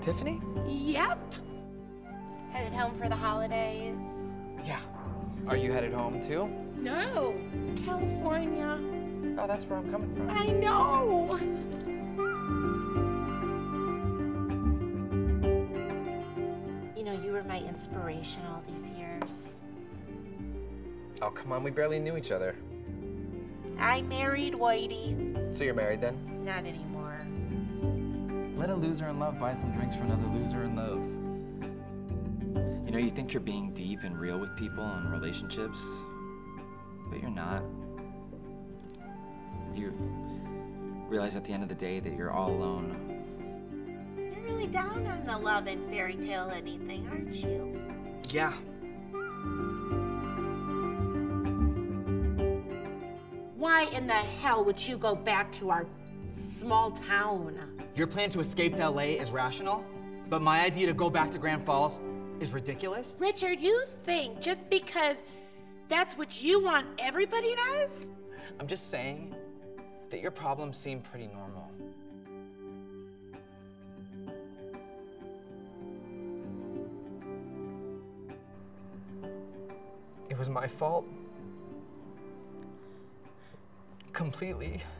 Tiffany? Yep. Headed home for the holidays. Yeah. Are you headed home too? No, California. Oh, that's where I'm coming from. I know. You know, you were my inspiration all these years. Oh, come on, we barely knew each other. I married Whitey. So you're married then? Not anymore. Let a loser in love buy some drinks for another loser in love. You know, you think you're being deep and real with people and relationships, but you're not. You realize at the end of the day that you're all alone. You're really down on the love and fairy tale anything, aren't you? Yeah. Why in the hell would you go back to our small town? Your plan to escape to LA is rational, but my idea to go back to Grand Falls is ridiculous? Richard, you think just because that's what you want everybody does? I'm just saying that your problems seem pretty normal. It was my fault. Completely.